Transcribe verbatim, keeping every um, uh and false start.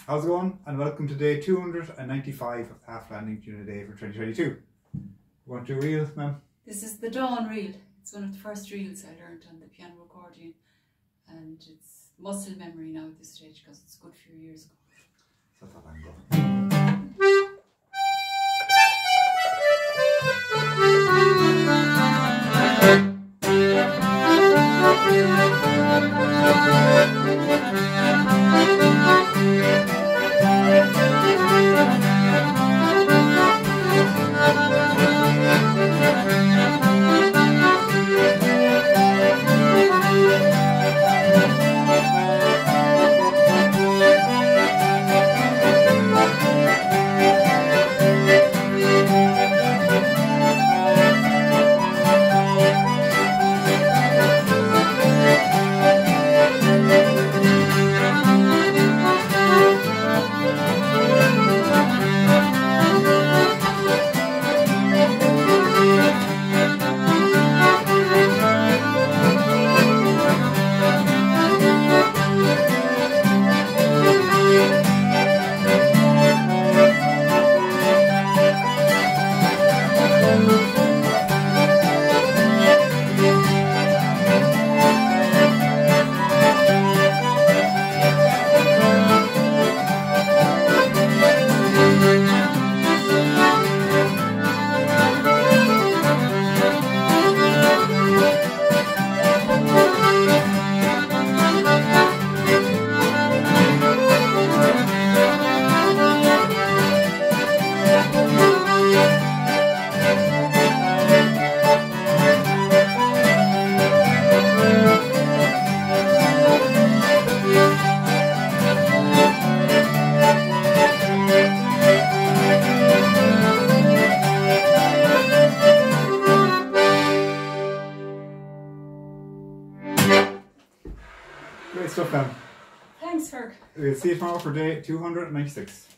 How's it going? And welcome to day two hundred ninety-five of Half Landing Tune a Day for twenty twenty-two. You want to do a reel, ma'am? This is the Dawn reel. It's one of the first reels I learned on the piano accordion, and it's muscle memory now at this stage because it's a good few years ago. So that I'm going. Great stuff, man. Thanks, Ferg. We'll see you tomorrow for day two hundred ninety-six.